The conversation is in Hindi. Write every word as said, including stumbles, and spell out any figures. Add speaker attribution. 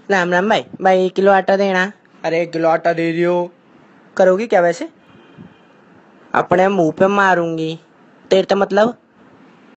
Speaker 1: राम राम भाई। भाई एक किलो आटा देना।
Speaker 2: अरे एक किलो आटा दे दियो।
Speaker 1: करोगी क्या वैसे? अपने मुंह पे मारूंगी। तेरे तो मतलब